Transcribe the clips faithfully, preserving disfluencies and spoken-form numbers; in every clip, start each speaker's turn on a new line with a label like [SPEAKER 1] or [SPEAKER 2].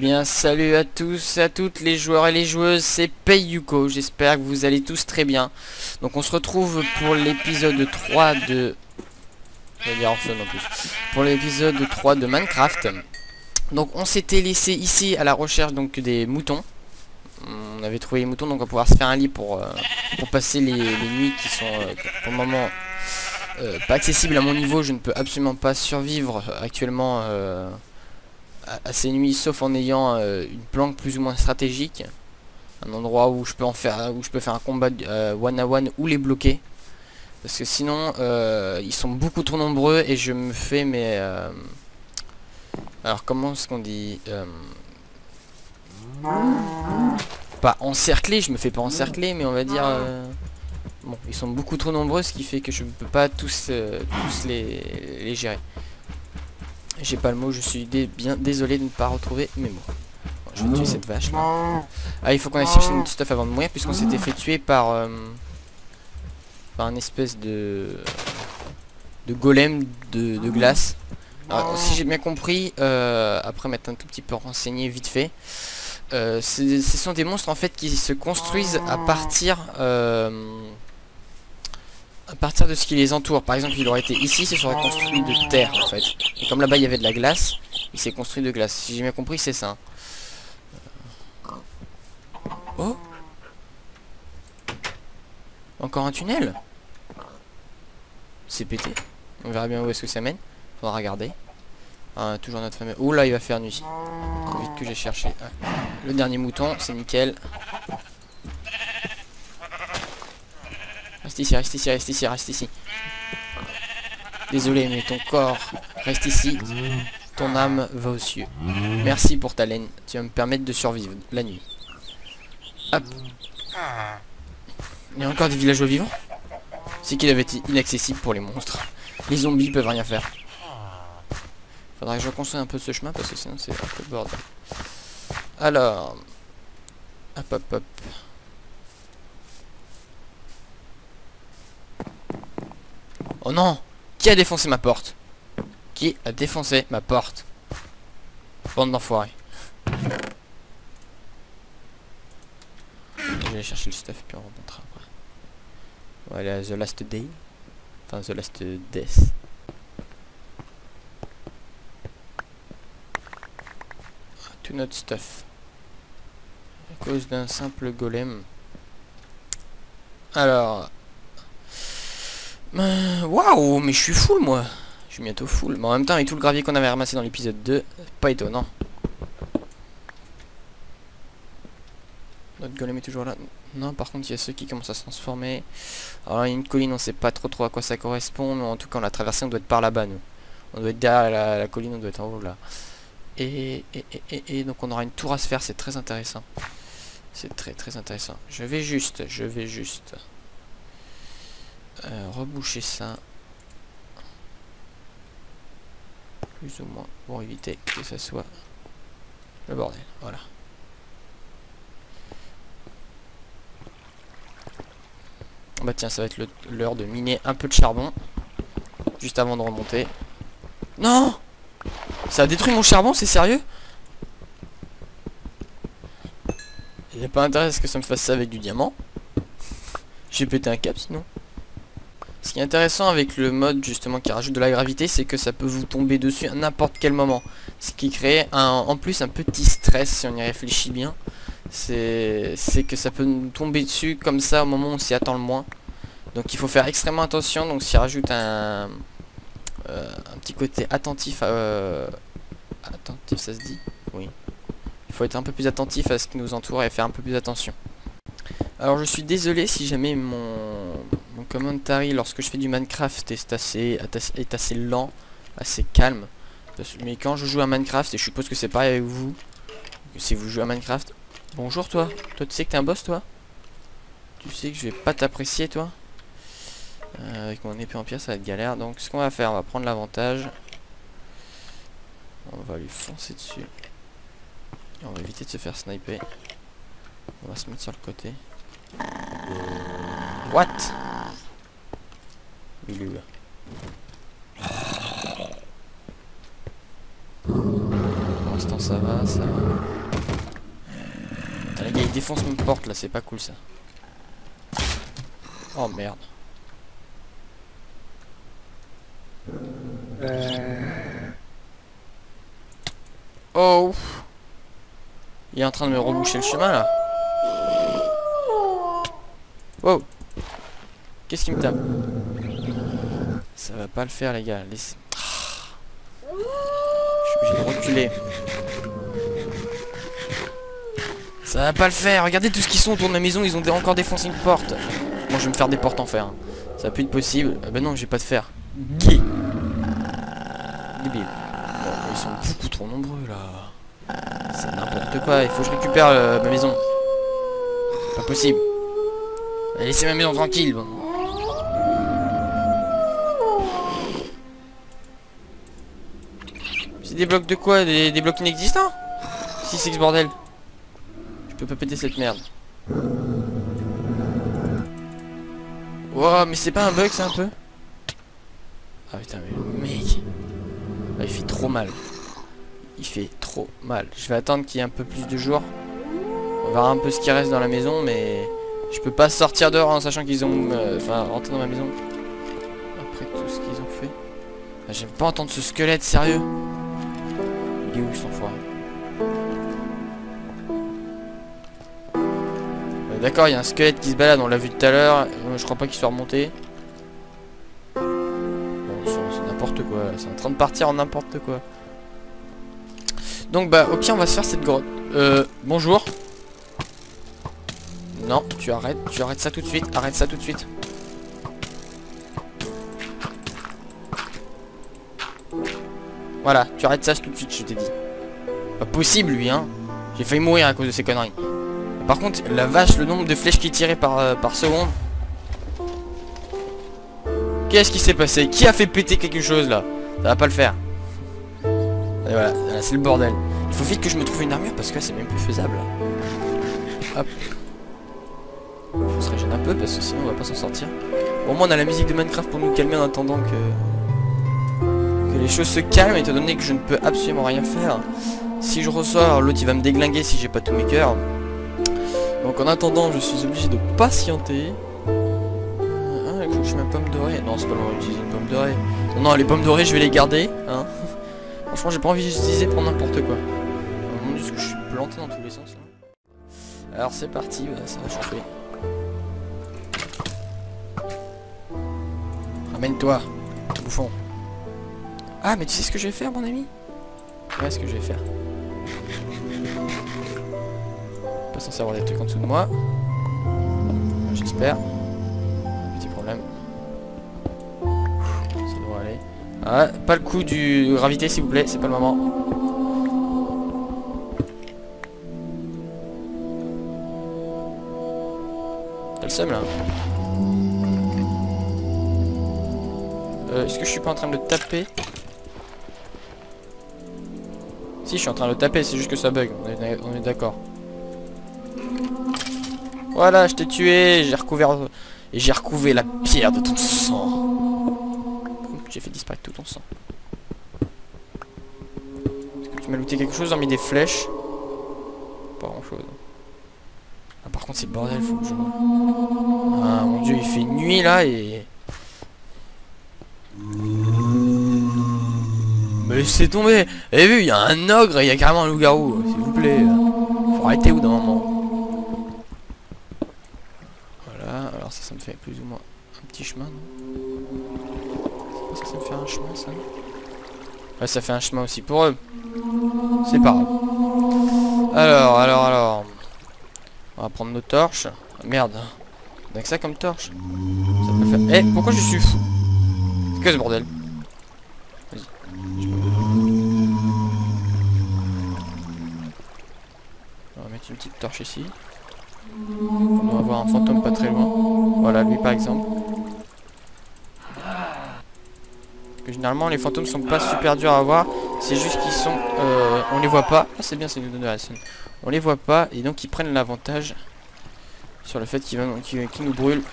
[SPEAKER 1] bien, salut à tous, à toutes les joueurs et les joueuses, c'est Payuko, j'espère que vous allez tous très bien. Donc on se retrouve pour l'épisode trois de... Je vais dire en en plus. Pour l'épisode trois de Minecraft. Donc on s'était laissé ici à la recherche donc des moutons. On avait trouvé les moutons, donc on va pouvoir se faire un lit pour, euh, pour passer les, les nuits qui sont euh, pour le moment euh, pas accessibles à mon niveau. Je ne peux absolument pas survivre actuellement euh, à, à ces nuits, sauf en ayant euh, une planque plus ou moins stratégique. Un endroit où je peux en faire, où je peux faire un combat euh, one à one ou les bloquer. Parce que sinon euh, ils sont beaucoup trop nombreux et je me fais mes... Euh, alors comment est-ce qu'on dit euh, pas encercler, je me fais pas encercler, mais on va dire... Euh, bon, ils sont beaucoup trop nombreux, ce qui fait que je ne peux pas tous, euh, tous les, les gérer. J'ai pas le mot, je suis dé bien désolé de ne pas retrouver mes mots. Bon, je vais tuer cette vache là. Ah, il faut qu'on aille chercher notre stuff avant de mourir, puisqu'on s'était fait tuer par... Euh, par une espèce de... de golem de, de glace. Alors, si j'ai bien compris, euh, après m'être un tout petit peu renseigné vite fait, euh, ce sont des monstres en fait qui se construisent à partir euh, à partir de ce qui les entoure. Par exemple, il aurait été ici, ce serait construit de terre en fait. Et comme là-bas il y avait de la glace, il s'est construit de glace. Si j'ai bien compris, c'est ça. Oh, encore un tunnel. C'est pété. On verra bien où est-ce que ça mène. Faudra regarder. Ah, toujours notre fameux... Oh là, il va faire nuit. Vite que j'ai cherché. Ah. Le dernier mouton, c'est nickel. Reste ici, reste ici, reste ici, reste ici. Désolé, mais ton corps reste ici. Ton âme va aux cieux. Merci pour ta laine. Tu vas me permettre de survivre la nuit. Hop. Il y a encore des villageois vivants. C'est qu'il avait été inaccessible pour les monstres. Les zombies peuvent rien faire. Faudra que je reconstruise un peu ce chemin parce que sinon c'est un peu bordel. Alors, hop hop hop. Oh non! Qui a défoncé ma porte? Qui a défoncé ma porte? Bande d'enfoirés. Je vais aller chercher le stuff et puis on remontera après. Voilà, The Last Day. Enfin, The Last Death. Tout notre stuff. À cause d'un simple golem. Alors... Euh, Waouh, mais je suis full moi. Je suis bientôt full. Mais en même temps, avec tout le gravier qu'on avait ramassé dans l'épisode deux, pas étonnant. Notre golem est toujours là. Non, par contre, il y a ceux qui commencent à se transformer. Alors, il y a une colline, on sait pas trop trop à quoi ça correspond. Mais en tout cas, on l'a traversé, on doit être par là-bas, nous. On doit être derrière la, la colline, on doit être en haut là. Et, et, et, et, et donc, on aura une tour à se faire, c'est très intéressant. C'est très très intéressant. Je vais juste, je vais juste... Euh, reboucher ça. Plus ou moins, pour éviter que ça soit le bordel. Voilà. Bah tiens, ça va être l'heure de miner un peu de charbon. Juste avant de remonter. Non! Ça a détruit mon charbon, c'est sérieux? Il n'y a pas intérêt à ce que ça me fasse ça avec du diamant. J'ai pété un câble sinon. Ce qui est intéressant avec le mode justement qui rajoute de la gravité, c'est que ça peut vous tomber dessus à n'importe quel moment. Ce qui crée un, en plus un petit stress si on y réfléchit bien. C'est que ça peut nous tomber dessus comme ça au moment où on s'y attend le moins. Donc il faut faire extrêmement attention. Donc s'y rajoute un, euh, un petit côté attentif. Euh, attentif ça se dit? Oui. Il faut être un peu plus attentif à ce qui nous entoure et faire un peu plus attention. Alors je suis désolé si jamais mon, mon commentary lorsque je fais du Minecraft est assez, est assez lent, assez calme. Parce, mais quand je joue à Minecraft, et je suppose que c'est pareil avec vous, si vous jouez à Minecraft... Bonjour toi, toi tu sais que t'es un boss toi? Tu sais que je vais pas t'apprécier toi? euh, Avec mon épée en pierre ça va être galère, donc ce qu'on va faire, on va prendre l'avantage. On va lui foncer dessus. Et on va éviter de se faire sniper. On va se mettre sur le côté. What? Milieu. Pour l'instant ça va, ça va. Putain, les gars, ils défoncent une porte là, c'est pas cool ça. Oh merde.
[SPEAKER 2] Euh...
[SPEAKER 1] Oh. Il est en train de me reboucher le chemin là. Wow. Qu'est-ce qu'il me tape? Ça va pas le faire les gars. Laisse... Je suis obligé de reculer. Ça va pas le faire. Regardez tout ce qu'ils sont autour de ma maison. Ils ont encore défoncé une porte. Moi je vais me faire des portes en fer. Ça va plus être possible. Ah ben non, j'ai pas de fer. Qui? Débile. Bon, ils sont beaucoup trop nombreux là. C'est n'importe quoi. Il faut que je récupère euh, ma maison. Pas possible. Laissez ma maison tranquille. Bon. C'est des blocs de quoi? Des, des blocs inexistants? Si c'est que ce bordel. Je peux pas péter cette merde. Wow, mais c'est pas un bug ça un peu? Ah putain mais le mec ah, il fait trop mal. Il fait trop mal. Je vais attendre qu'il y ait un peu plus de jours. On va voir un peu ce qui reste dans la maison, mais je peux pas sortir dehors en sachant qu'ils ont euh, enfin rentrer dans ma maison. Après tout ce qu'ils ont fait. Ah, j'aime pas entendre ce squelette, sérieux. Il est où son foiré? euh, D'accord, il y a un squelette qui se balade, on l'a vu tout à l'heure. Euh, je crois pas qu'il soit remonté. C'est n'importe quoi, c'est en train de partir en n'importe quoi. Donc bah au pire on va se faire cette grotte. Euh bonjour. Non, tu arrêtes, tu arrêtes ça tout de suite, arrête ça tout de suite. Voilà, tu arrêtes ça tout de suite, je t'ai dit. Pas possible lui hein. J'ai failli mourir à cause de ces conneries. Par contre, la vache, le nombre de flèches qui tiraient par, euh, par seconde. Qu'est-ce qui s'est passé? Qui a fait péter quelque chose là? Ça va pas le faire. Et voilà, voilà c'est le bordel. Il faut vite que je me trouve une armure parce que c'est même plus faisable. Hop. Faut se régénérer un peu parce que sinon on va pas s'en sortir. Au moins on a la musique de Minecraft pour nous calmer en attendant que... que les choses se calment, étant donné que je ne peux absolument rien faire. Si je ressors, l'autre il va me déglinguer si j'ai pas tous mes cœurs. Donc en attendant, je suis obligé de patienter. Je mets une pomme dorée. Non, c'est pas le moment d'utiliser une pomme dorée. Non, non, les pommes dorées, je vais les garder. Hein. Franchement, j'ai pas envie d'utiliser pour n'importe quoi. Oh mon dieu, ce que je suis planté dans tous les sens là. Alors c'est parti, bah, ça va chauffer. Ramène-toi, bouffon. Ah, mais tu sais ce que je vais faire, mon ami? Ouais, ce que je vais faire. Pas censé avoir des trucs en dessous de moi. J'espère. Problème. Ça devrait aller. Ah, pas le coup du gravité s'il vous plaît, c'est pas le moment. T'as le seum là. Euh, Est-ce que je suis pas en train de le taper? Si, je suis en train de le taper, c'est juste que ça bug, on est, on est d'accord. Voilà, je t'ai tué, j'ai recouvert... Et j'ai recouvé la pierre de ton sang. J'ai fait disparaître tout ton sang. Est-ce que tu m'as looté quelque chose? J'ai mis des flèches. Pas grand chose. Ah, par contre c'est le bordel, faut que je... Ah mon dieu, il fait nuit là et... Mais laissez tomber. Vous avez vu, il y a un ogre et il y a carrément un loup-garou. S'il vous plaît. Faut arrêter au d'un moment. Alors ça, ça me fait plus ou moins un petit chemin, non? Ça, ça me fait un chemin, ça? Ouais, ça fait un chemin aussi pour eux. C'est pas grave. Alors, alors, alors... On va prendre nos torches. Ah, merde. On a que ça comme torche. Ça peut faire... Eh, pourquoi je suis fou? C'est que ce bordel? Vas-y. On va mettre une petite torche ici. On doit avoir un fantôme pas très loin. Voilà, lui par exemple. Parce que généralement les fantômes sont pas super durs à voir. C'est juste qu'ils sont... Euh, on les voit pas. Ah c'est bien, c'est une donne de la scène. On les voit pas et donc ils prennent l'avantage sur le fait qu'ils qu qu nous brûlent.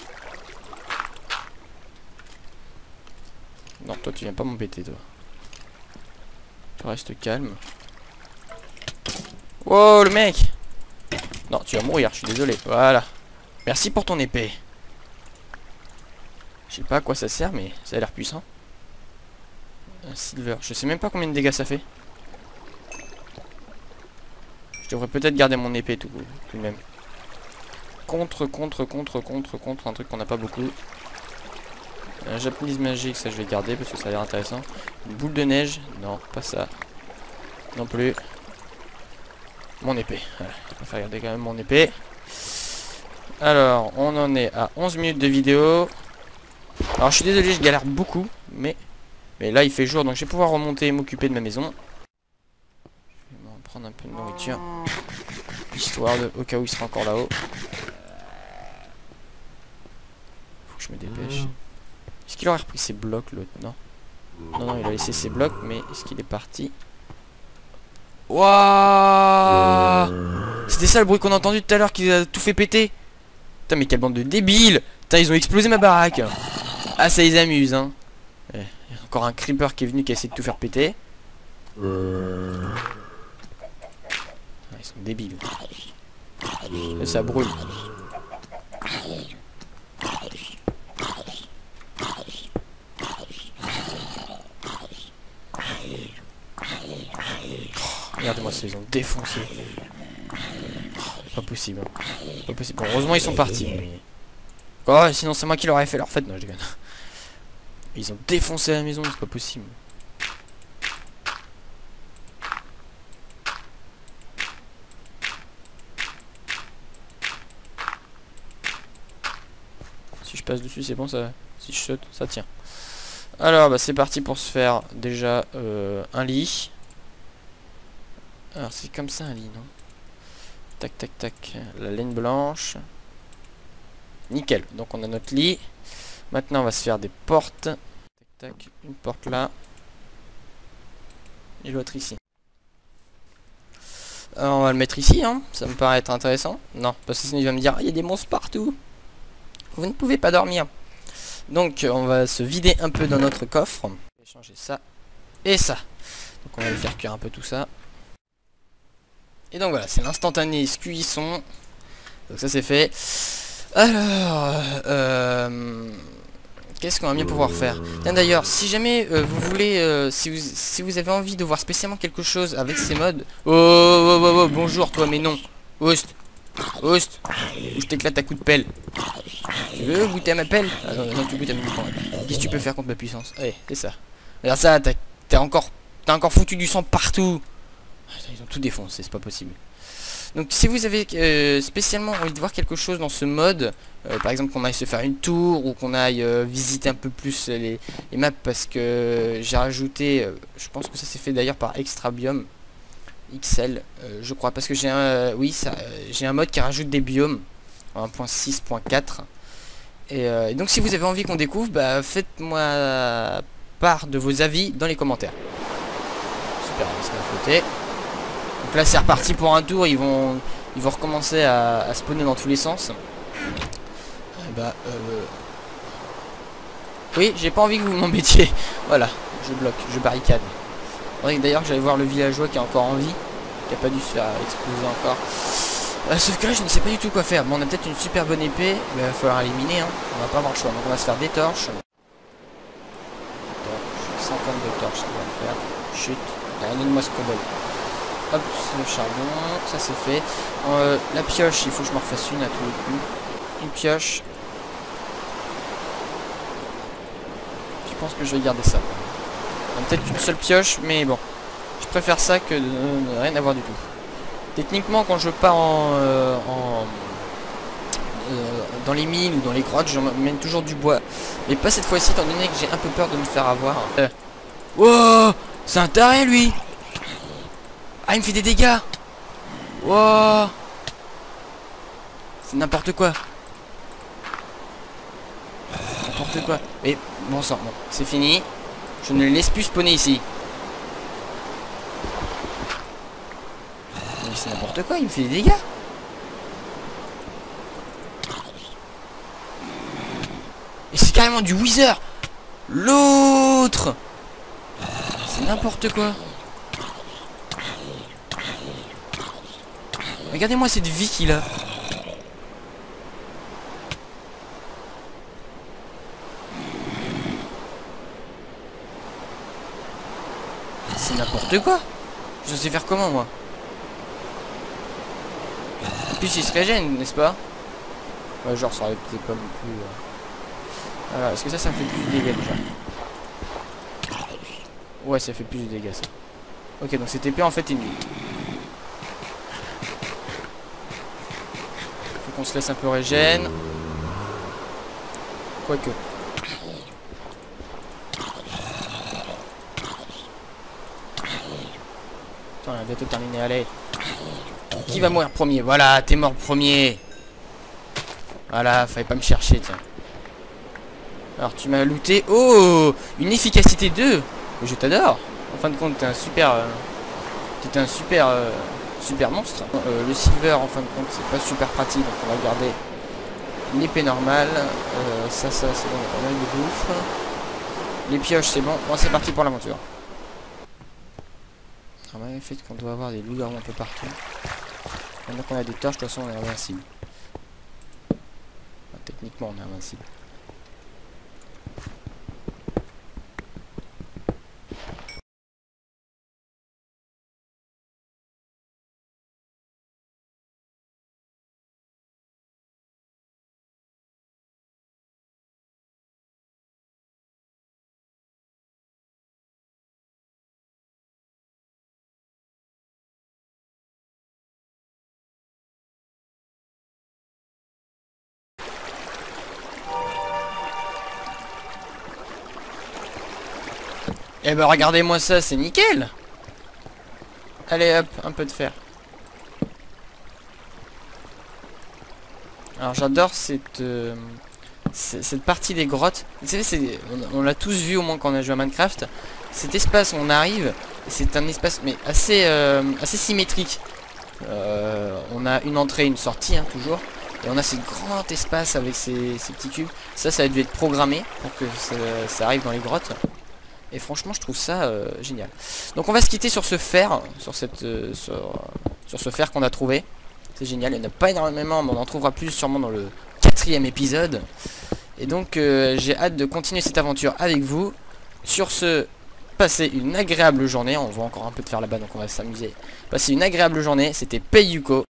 [SPEAKER 1] Non, toi tu viens pas m'embêter toi. Tu restes calme. Wow, le mec! Non, tu vas mourir, je suis désolé. Voilà. Merci pour ton épée. Je sais pas à quoi ça sert, mais ça a l'air puissant. Un silver. Je sais même pas combien de dégâts ça fait. Je devrais peut-être garder mon épée tout, tout de même. Contre, contre, contre, contre, contre. Un truc qu'on n'a pas beaucoup. Un japonise magique, ça je vais garder parce que ça a l'air intéressant. Une boule de neige. Non, pas ça. Non plus. Mon épée. Voilà. Je vais faire garder quand même mon épée. Alors, on en est à onze minutes de vidéo. Alors, je suis désolé, je galère beaucoup. Mais, mais là, il fait jour, donc je vais pouvoir remonter et m'occuper de ma maison. Je vais m'en prendre un peu de nourriture. Histoire de, au cas où il sera encore là-haut. Faut que je me dépêche. Est-ce qu'il aurait repris ses blocs, l'autre? Non. Non, non, il a laissé ses blocs, mais est-ce qu'il est parti? Wouah! C'était ça le bruit qu'on a entendu tout à l'heure qui a tout fait péter. Putain, mais quelle bande de débiles! Putain, ils ont explosé ma baraque. Ah, ça les amuse, hein. Il y a encore un creeper qui est venu qui a essayé de tout faire péter. Ah, ils sont débiles. Là, ça brûle. Regardez-moi ça, ils ont défoncé. Pas possible. Hein. Pas possible. Bon, heureusement ils sont partis. Mais... oh, sinon c'est moi qui leur ai fait leur fête. Non, je déconne. Ils ont défoncé la maison, c'est pas possible. Si je passe dessus, c'est bon, ça. Si je saute, ça tient. Alors, bah c'est parti pour se faire déjà euh, un lit. Alors c'est comme ça un lit, non? Tac tac tac. La laine blanche. Nickel. Donc on a notre lit. Maintenant on va se faire des portes. Tac tac. Une porte là. Et l'autre ici. Alors on va le mettre ici, hein. Ça me paraît être intéressant. Non, parce que sinon il va me dire, il y a des monstres partout. Vous ne pouvez pas dormir. Donc on va se vider un peu dans notre coffre. On va changer ça et ça. Donc on va le faire cuire un peu tout ça. Et donc voilà, c'est l'instantané cuisson. Donc ça c'est fait. Alors, euh, qu'est-ce qu'on va bien pouvoir faire? Tiens d'ailleurs, si jamais euh, vous voulez, euh, si, vous, si vous avez envie de voir spécialement quelque chose avec ces modes... Oh, oh, oh, oh, bonjour toi, mais non. Oust, oust, ou je t'éclate à coup de pelle. Tu veux goûter à ma pelle? Ah non, non, tu goûtes à mon camp. Qu'est-ce que tu peux faire contre ma puissance? Allez, c'est ça. Regarde ça, t'as encore, t'as encore foutu du sang partout. Ils ont tout défoncé, c'est pas possible. Donc si vous avez euh, spécialement envie de voir quelque chose dans ce mode, euh, par exemple qu'on aille se faire une tour ou qu'on aille euh, visiter un peu plus les, les maps, parce que j'ai rajouté, euh, je pense que ça s'est fait d'ailleurs par Extrabiome X L, euh, je crois, parce que j'ai un, euh, oui, ça, euh, j'ai un mode qui rajoute des biomes en un point six point quatre. Et, euh, et donc si vous avez envie qu'on découvre, bah, faites-moi part de vos avis dans les commentaires. Super, on va se mettre à côté. Donc là c'est reparti pour un tour, ils vont ils vont recommencer à, à spawner dans tous les sens. Et bah euh... oui, j'ai pas envie que vous m'embêtiez. Voilà, je bloque, je barricade. D'ailleurs que j'allais voir le villageois qui est encore en vie, qui a pas dû se faire exploser encore. Euh, sauf que là je ne sais pas du tout quoi faire. Bon, on a peut-être une super bonne épée, mais il va falloir éliminer, hein. On va pas avoir le choix, donc on va se faire des torches. cinquante-deux torches, ça va le faire. Chut, donne-moi ce cobble. Hop, le charbon, ça c'est fait. Euh, la pioche, il faut que je me refasse une à tous les coups. Une pioche. Je pense que je vais garder ça. Peut-être qu'une seule pioche, mais bon. Je préfère ça que de ne rien avoir du tout. Techniquement, quand je pars en, euh, en euh, dans les mines ou dans les grottes, j'emmène toujours du bois. Mais pas cette fois-ci, étant donné que j'ai un peu peur de me faire avoir. Euh. Wow, c'est un taré lui. Ah, il me fait des dégâts. Wow. C'est n'importe quoi. N'importe quoi. Mais bon sang, bon, c'est fini. Je ne le laisse plus spawner ici. Mais c'est n'importe quoi, il me fait des dégâts. Et c'est carrément du Wither. L'autre. C'est n'importe quoi. regardez-moi cette vie qu'il a. C'est n'importe quoi. Je sais faire comment moi. En plus il se régène, n'est-ce pas? Ouais, genre ça aurait peut-être pas non plus... Euh... Voilà, est-ce que ça, ça me fait plus de dégâts déjà? Ouais, ça fait plus de dégâts ça. Ok, donc cette épée en fait est nulle. Faut qu'on se laisse un peu régène. Quoique. Attends, on a bientôt terminé, allez. Qui va mourir premier? Voilà, t'es mort premier. Voilà, fallait pas me chercher, tiens. Alors, tu m'as looté. Oh, une efficacité deux. Je t'adore. En fin de compte, t'es un super... Euh, t'es un super... Euh, super monstre. Euh, le silver, en fin de compte, c'est pas super pratique, donc on va garder l'épée normale. Euh, ça, ça, c'est bon, on a pas mal de bouffe. Les pioches, c'est bon. Bon, c'est parti pour l'aventure. Le fait qu'on doit avoir des loups-garous un peu partout. Maintenant qu'on a des torches, de toute façon, on est invincible. Enfin, techniquement, on est invincible. Eh ben regardez-moi ça, c'est nickel. Allez hop, un peu de fer. Alors j'adore cette, euh, cette partie des grottes. Vous savez, c'est, on, on l'a tous vu au moins quand on a joué à Minecraft. Cet espace où on arrive, c'est un espace mais assez, euh, assez symétrique. Euh, on a une entrée, une sortie, hein, toujours. Et on a ce grand espace avec ces, ces petits cubes. Ça, ça a dû être programmé pour que ça, ça arrive dans les grottes. Et franchement, je trouve ça euh, génial. Donc on va se quitter sur ce fer, sur cette, euh, sur, sur ce fer qu'on a trouvé. C'est génial. Il n'y en a pas énormément, mais on en trouvera plus sûrement dans le quatrième épisode. Et donc euh, j'ai hâte de continuer cette aventure avec vous. Sur ce, passez une agréable journée. On voit encore un peu de fer là-bas, donc on va s'amuser. Passez une agréable journée. C'était Payuko.